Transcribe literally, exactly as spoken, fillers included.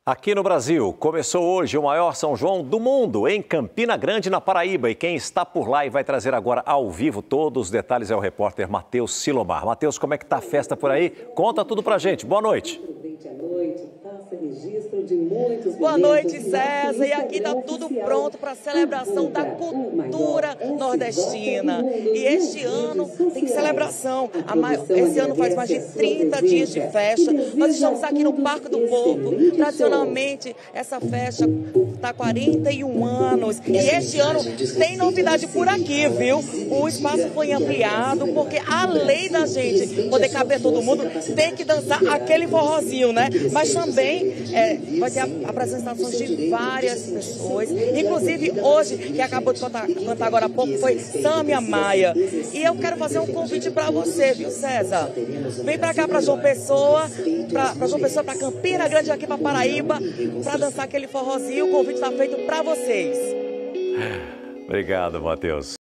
Aqui no Brasil, começou hoje o maior São João do mundo, em Campina Grande, na Paraíba. E quem está por lá e vai trazer agora ao vivo todos os detalhes é o repórter Matheus Silomar. Matheus, como é que tá a festa por aí? Conta tudo pra gente. Boa noite. Boa noite, César. E aqui está tudo pronto para a celebração da cultura nordestina. E este ano tem celebração. Esse ano faz mais de trinta dias de festa. Nós estamos aqui no Parque do Povo. Tradicionalmente, essa festa está há quarenta e um anos. E este ano tem novidade por aqui, viu? O espaço foi ampliado, porque além da gente poder caber todo mundo, tem que dançar aquele forrozinho, né? Mas também é, vai ter apresentações de várias pessoas, inclusive hoje, que acabou de cantar, cantar agora há pouco, foi Sâmia Maia. E eu quero fazer um convite para você, viu, César? Vem para cá, para João Pessoa, para João Pessoa, para Campina Grande, aqui para Paraíba, para dançar aquele forrozinho. O convite está feito para vocês. Obrigado, Matheus.